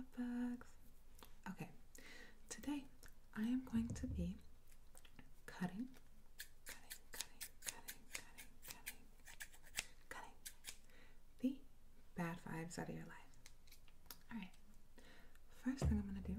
love bugs. Okay, today I am going to be cutting the bad vibes out of your life. Alright, first thing I'm going to do,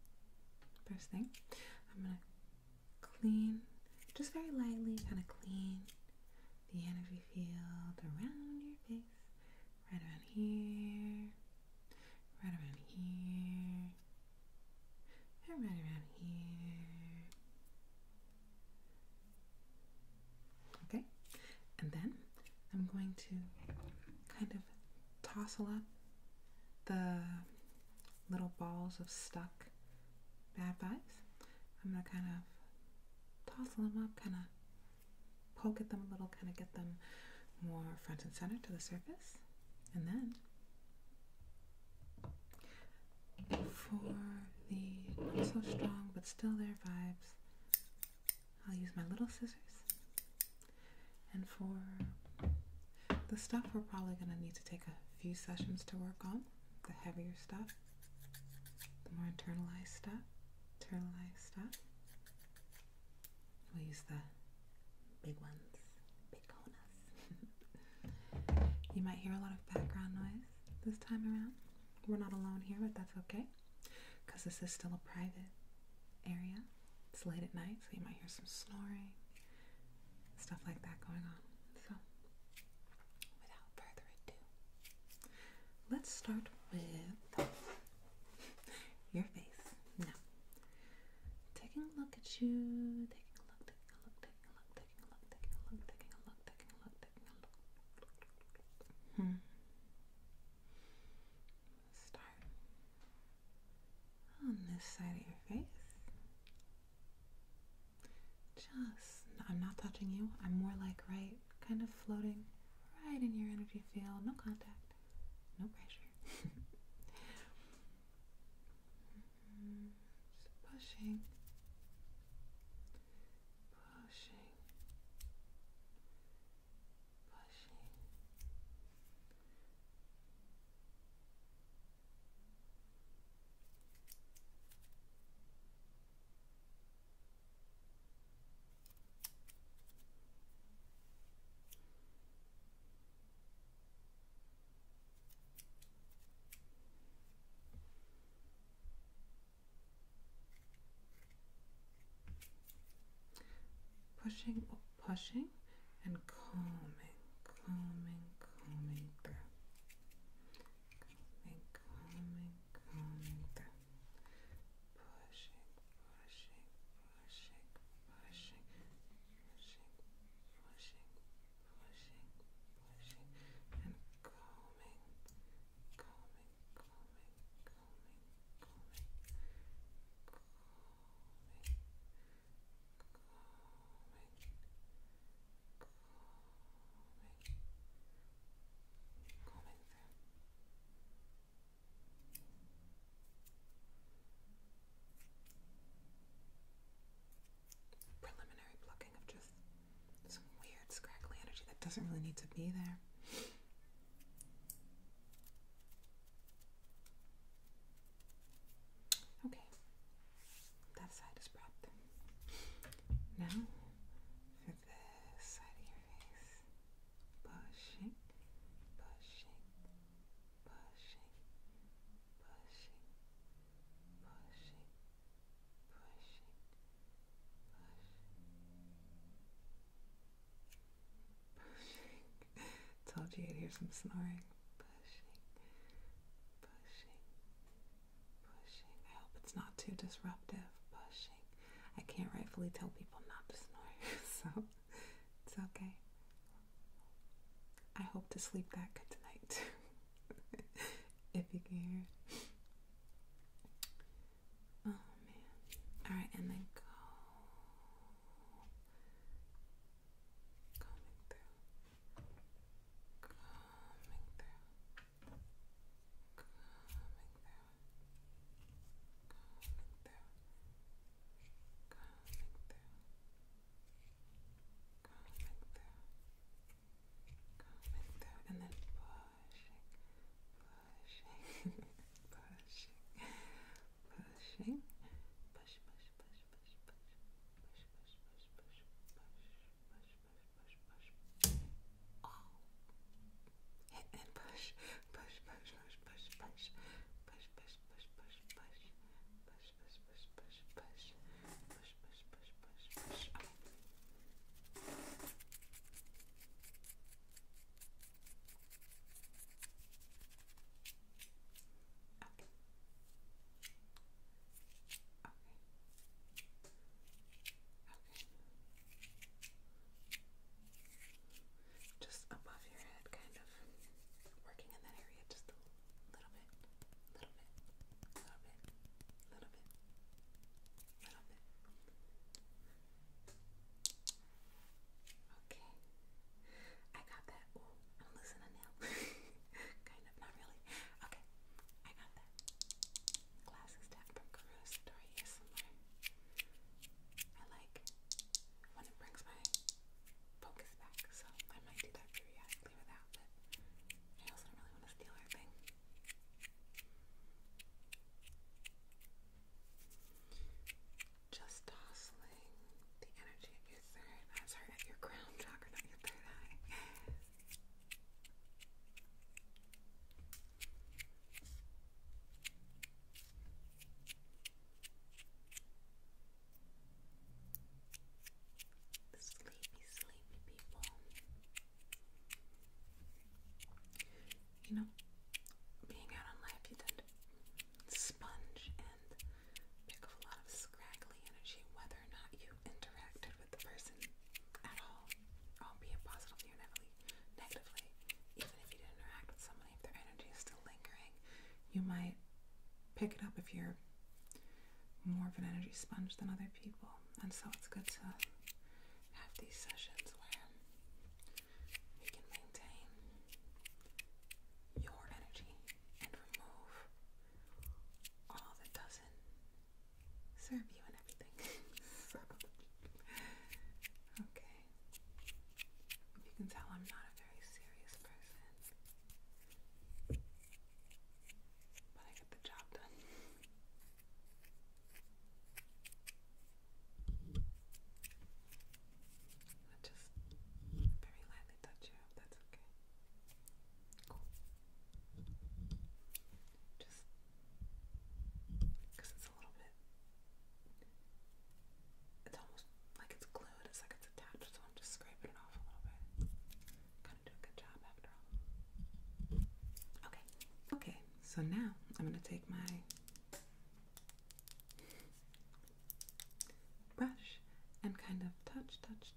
I'm going to clean, just very lightly, kind of clean the energy field around your face, right around here, right around here, and right around here. Okay, and then I'm going to kind of tousle up the little balls of stuck bad vibes. I'm going to kind of tousle them up, kind of poke at them a little, kind of get them more front and center to the surface. And then for the not so strong but still there vibes, I'll use my little scissors. And for the stuff we're probably going to need to take a few sessions to work on, the heavier stuff, the more internalized stuff, we'll use the big ones, big conas. You might hear a lot of background noise this time around. We're not alone here, but that's okay, because this is still a private area. It's late at night, so you might hear some snoring, stuff like that going on. So, without further ado, let's start with your face. Now, taking a look at you, taking a look. Start on this side of your face. I'm not touching you. I'm more like right, kind of floating right in your energy field. No contact, no pressure. Just pushing. Pushing and combing through. Combing through. Preliminary plucking of just some weird scraggly energy that doesn't really need to be there. Okay, that side is prepped. Now, for this side of your face, pushing. Told you you'd hear some snoring. Pushing. I hope it's not too disruptive. Pushing. I can't rightfully tell people not to snore, so it's okay. I hope to sleep that good tonight too. If you can hear it. Oh man. Alright, and then go. And then pushing. You might pick it up if you're more of an energy sponge than other people. And so it's good to have these sessions where you can maintain your energy and remove all that doesn't serve you and everything. So, okay. If you can tell, I'm not a very serious person, but I get the job done. I just very lightly touch you, if that's okay. Cool. Just because it's a little bit, it's almost like it's glued, it's like it's attached, so I'm just scraping it off a little bit. Kind of do a good job after all. Okay. Okay, so now I'm going to take my brush and kind of touch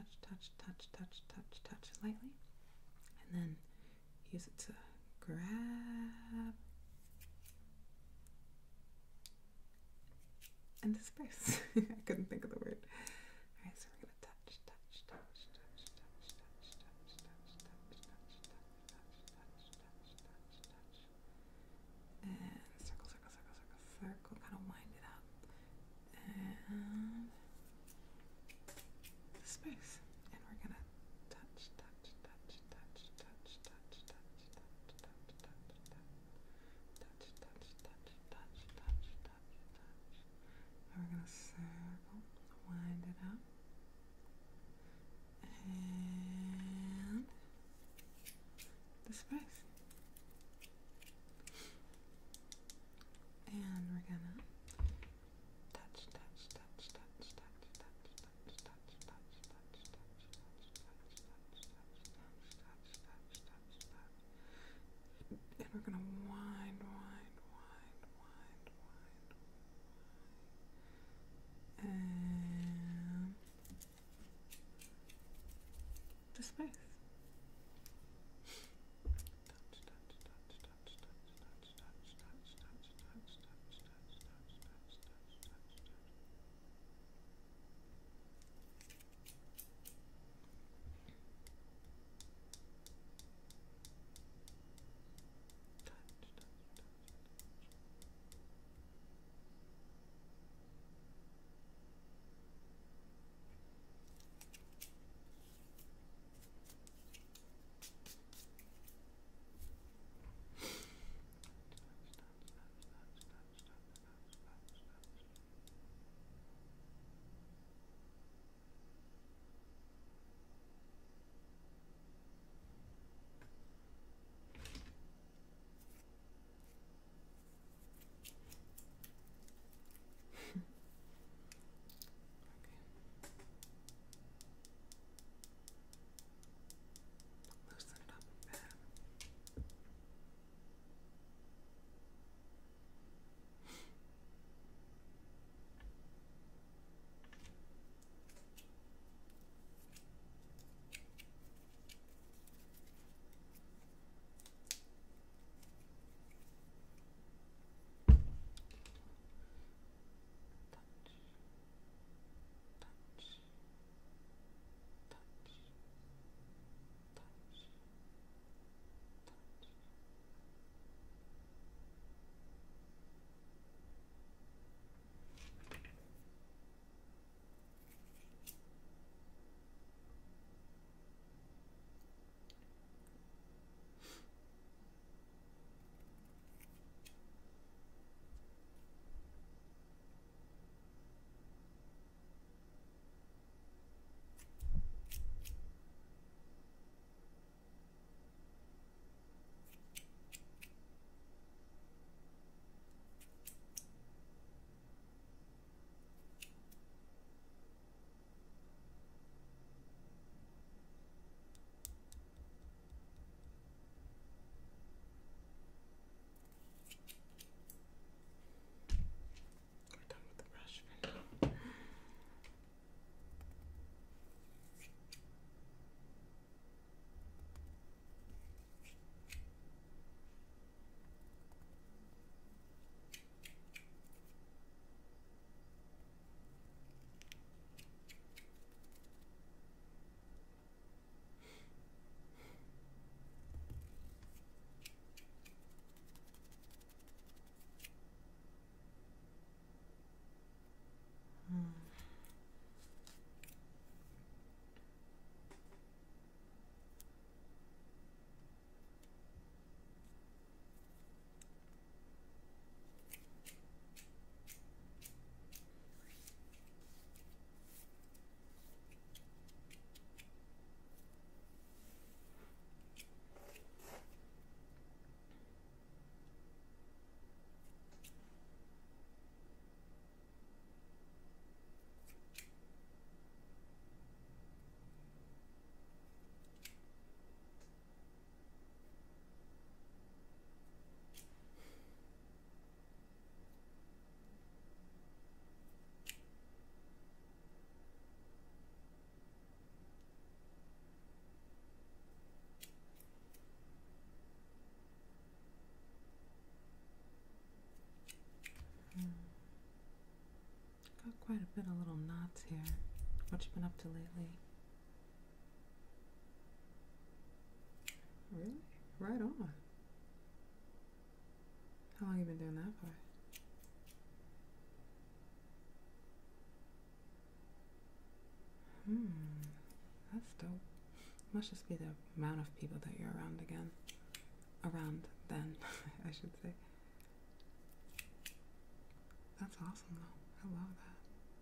lightly, and then use it to grab and disperse. I couldn't think of the word. Alright, so we're gonna touch, and circle, kind of wind it up, and disperse. And we're gonna touch, and we're gonna circle, wind it up, quite a bit of little knots here. What you been up to lately? Really? Right on. How long you been doing that for? That's dope. Must just be the amount of people that you're around again. Around then, I should say. That's awesome though. I love that.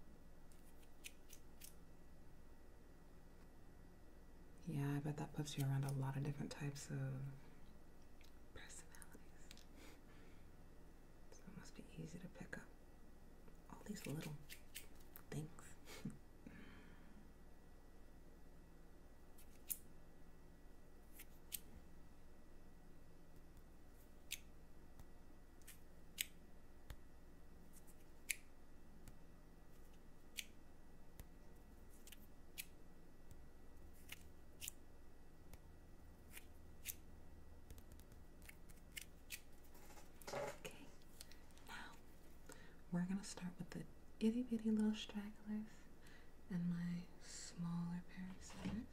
Yeah, I bet that puts you around a lot of different types of personalities. So it must be easy to pick up all these little things. Okay, now we're gonna start with the itty bitty little stragglers and my smaller pair of scissors.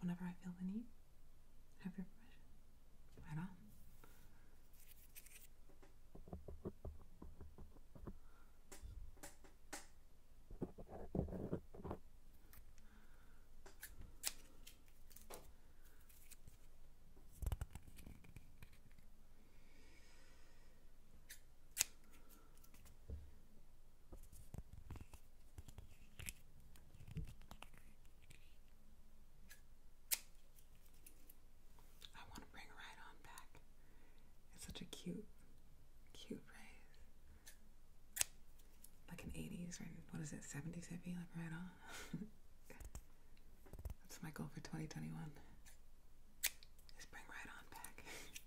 whenever I feel the need. Have your permission. Right on. I want to bring right on back. It's such a cute phrase. Like an 80s or what is it, 70s hippie, like right on. That's my goal for 2021. Is bring right on back.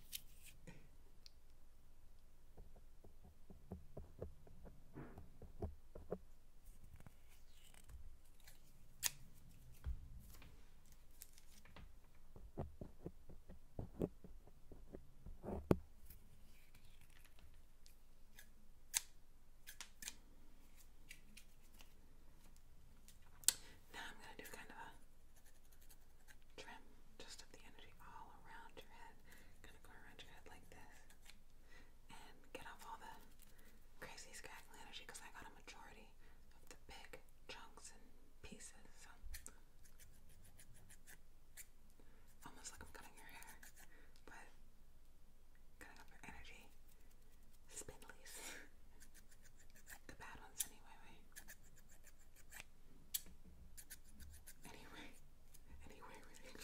Now I'm going to do kind of a trim just of the energy all around your head. Kind of go around your head like this. And get off all the crazy scraggly energy because I got a majority of the big chunks and pieces. So almost like I'm cutting your hair, but cutting up your energy. Spindlies. The bad ones anyway, right? Anyway, really.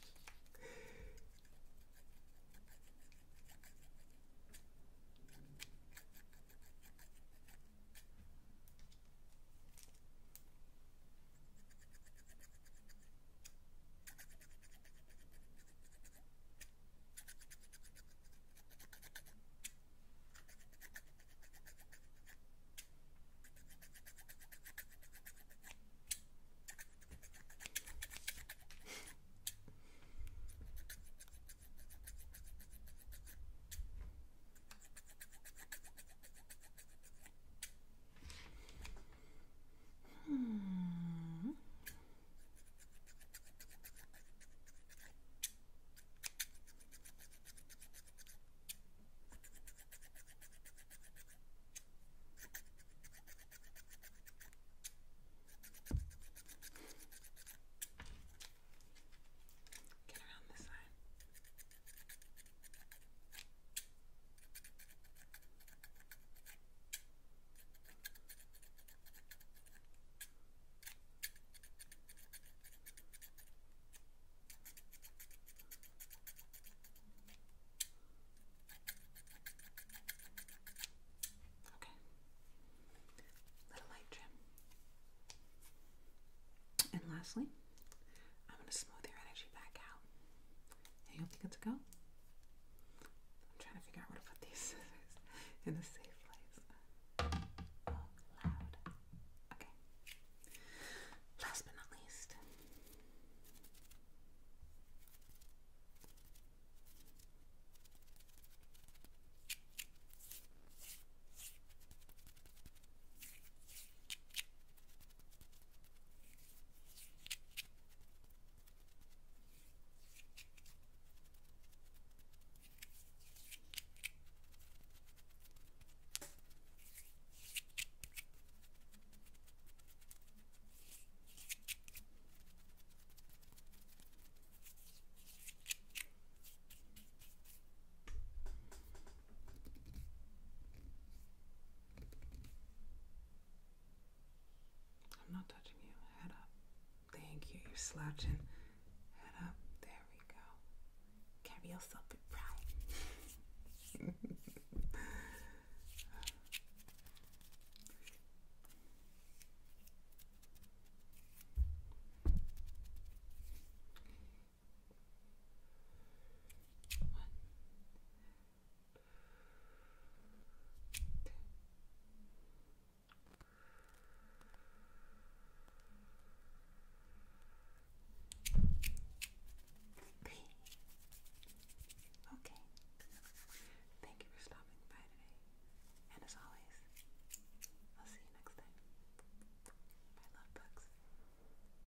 Get around this side. Okay. Little light trim. And lastly, I'm going to smooth your energy back out. And you'll be good to go. I'm trying to figure out where to put these scissors in a safe place. Oh, loud. Okay. Last but not least. I'm not touching you. Head up. Thank you. You're slouching.